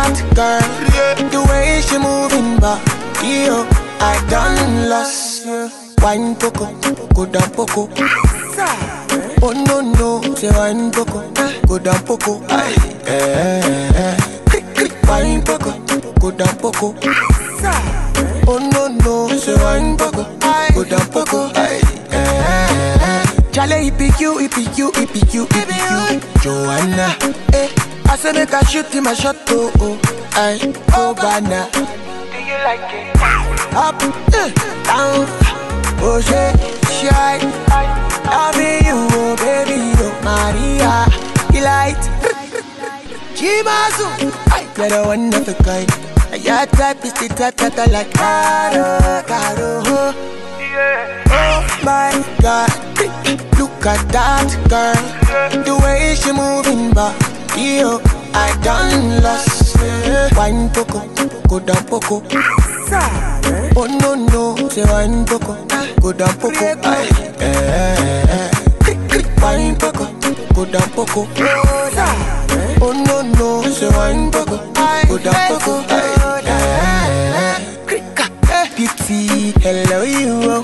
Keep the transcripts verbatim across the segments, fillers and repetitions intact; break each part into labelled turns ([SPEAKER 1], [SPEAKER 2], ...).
[SPEAKER 1] that girl. The way she moving back, yo, I done lost. Wine poco, go down poco. Oh no no, say wine poco, go down poco. Aye, eh, eh. Wine poco, go down poco. Oh no no, say wine poco, go down poco. Aye, eh, eh. Chale, it be you, it be you, it be you, it be you, Joanna. Eh, I say make a shoot in my shot, oh oh. Aye, oh banana. Do you like it? Up, eh, down, oh shit, shine. Loving you, oh baby, oh Maria. Delight, Jimazu. You're the one of a kind. Your type is the type that I like. Caro, caro, oh. Oh my God, look at that girl. The way she moving back, yo, I done lost. Wine poco, go down poco. Oh no no, say wine poco, go down poco. Aye, eh, eh. Wine poco, go down poco. Oh no no, say wine poco, go down poco. Aye, eh, eh. Pipsy, hello you.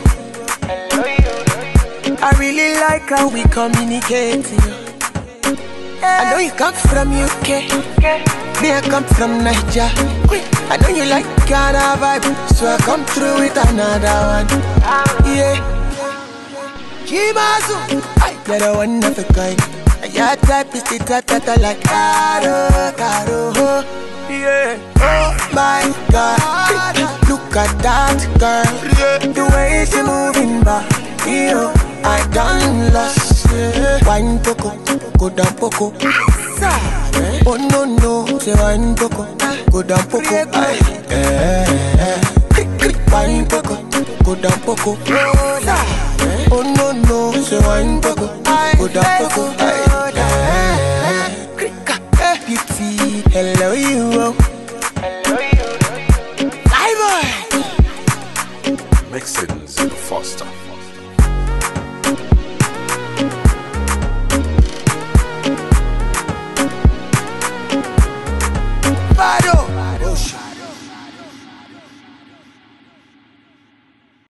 [SPEAKER 1] I really like how we communicate. I know you come from U K, me I come from Niger. I know you like Ghana vibe, so I come through with another one. Yeah, Jimazu, you're the one of a kind. Your type is the type that I like. Caro, caro, oh. Yeah, oh my God, look at that girl. The way she moving back, yo, I done lost. Wine poco, go down poco. Oh no no, say wine poco, go down poco. Aye, eh, eh. Wine poco, go down poco. Oh no no, say wine poco, go down poco.